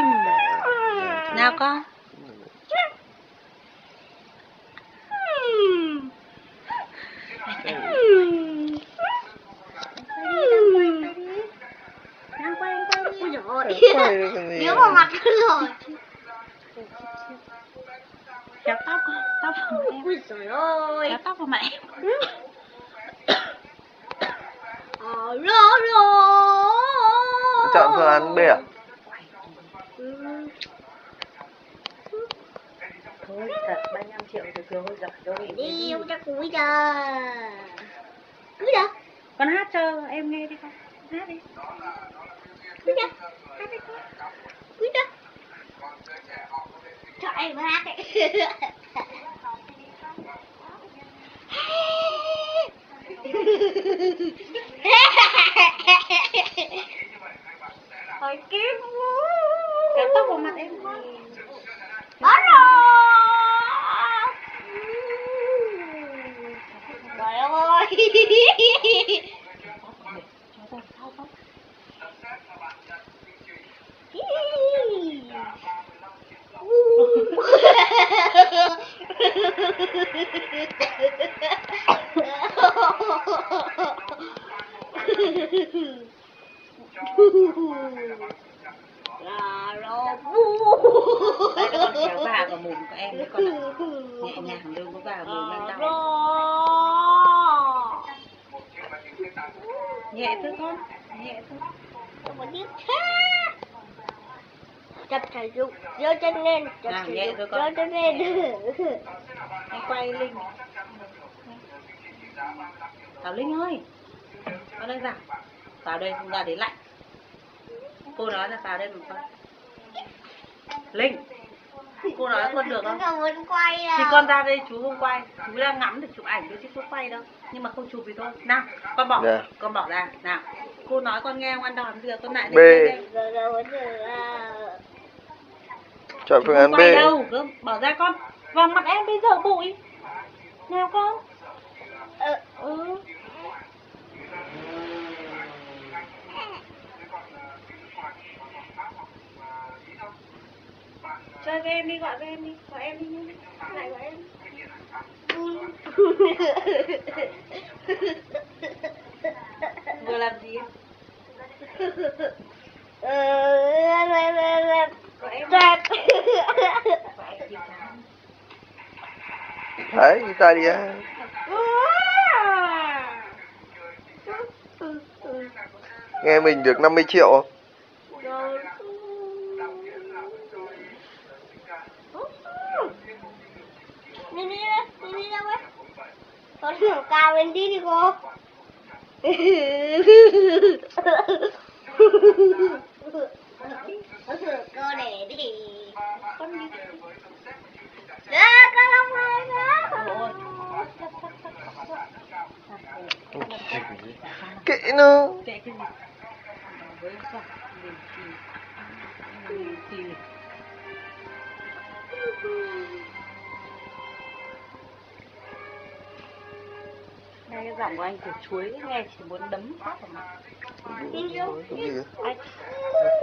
Nào con. Nhớ vào mặt rồi. Kéo tóc con, tóc vào mặt em. Ui trời ơi. Kéo tóc vào mặt em. Chọn phương án B à? Thôi thật 35 triệu thì rồi giỏi rồi. Đi ông cho cúi giờ. Cúi giờ. Con hát cho em nghe đi con. Hát đi. Cúi giờ. Hát đi con. Cúi giờ. Cho em hát đấy. Hỏi kiếm. Kéo tóc vào mặt em con. Có rồi. Trời ơi. Là nó Đây là con kéo vào vào mồm của em đấy con ạ. Nhẹ nhàng đừng có vào mồm em đau. Nhẹ thôi con, nhẹ thôi. Một điếc khác. Tập thể dục, giơ chân lên, tập Nào, thể nhẹ dục, thôi giơ con. chân lên. Anh quay Linh. Thảo Linh ơi, con đang giảm. Vào đây không ra đến lạnh. Cô nói là vào đây mà con. Linh, cô nói con được không? Con muốn quay à. Thì con ra đây chú không quay, chú đang ngắm để chụp ảnh thôi chứ không quay đâu. Nhưng mà không chụp thì thôi. Nào, con bỏ, con bỏ ra. Nào, cô nói con nghe không ăn đòn, bây giờ con lại B. Chọn phương án B. Quay đâu, cơ, bỏ ra con. Vào mặt em bây giờ bụi. Nào con. Chơi với em đi, gọi với em đi, gọi em đi nhé. Lại gọi em. Vừa làm gì em? Gọi em. Đấy, guitar đi á. Nghe mình được 50 triệu không? Đi đâu ấy? Con thử cao lên đi cô. Cô để đi. Con đi. Con không nói nữa. Kệ nó. Kệ cái gì? Với sao? Mình Nghe cái giọng của anh kiểu chuối, nghe chỉ muốn đấm phát vào mặt. Cái gì? Anh